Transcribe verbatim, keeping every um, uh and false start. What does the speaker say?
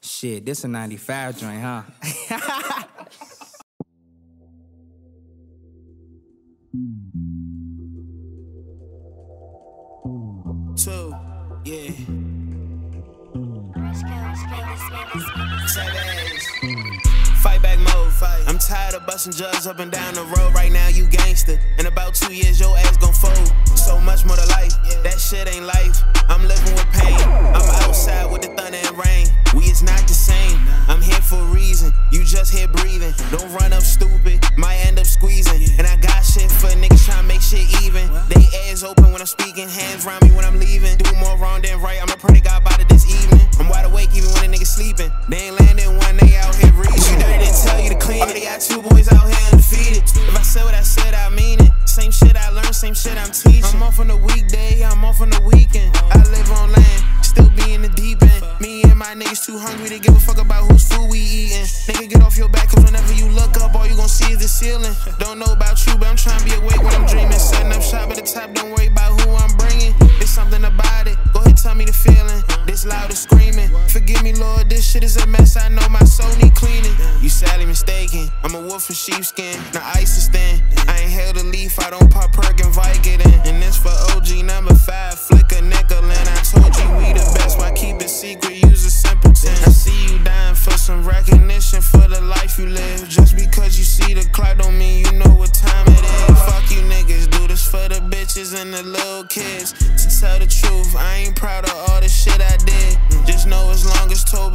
Shit, this a ninety-five joint, huh? Two, yeah. Fight back mode, fight. I'm tired of busting jugs up and down the road. Right now you gangster. In about two years your ass gon' fold. So much more to life, that shit ain't life. I'm living with pain. I'm outside with the thunder and rain. We is not the same. I'm here for a reason. You just here breathing. Don't run up stupid, might end up squeezing. And I got shit for niggas tryna make shit even. They ears open when I'm speaking, hands round me when I'm leaving. Do more wrong than right. I'ma pray to God about it this evening. I'm wide awake even when a nigga sleeping. They ain't landing one, they out here reaching. You dirty, didn't tell you to clean it. They got two boys out here undefeated. If I said what I said, I mean it. Same shit I learned, same shit I'm teaching. I'm off on the weekday, I'm off on the weekend. I live on land, still be in the deep end. Me and my niggas too hungry to give a fuck about whose food we eating. Nigga, get off your back, cause whenever you look up, all you gon' see is the ceiling. Don't know about you, but I'm trying to be awake when I'm dreaming. Setting up shop at the top, don't worry about who I'm bringing. There's something about it, go ahead, tell me the feeling. This loud is screaming. Forgive me, Lord, this shit is a mess, I know my soul need cleaning. You sadly mistaken, I'm a wolf in sheepskin, now ice is thin. I ain't held a leaf, I don't pop perk and Vicodin. And this for O G number five, flick a nickel. And I told you we the best, why keep it secret, use a simpleton. I see you dying for some recognition for the life you live. Just because you see the clock don't mean you know what time it is. Fuck you niggas, do this for the bitches and the little kids. To tell the truth, I ain't proud of all the shit I did. Just know as long as told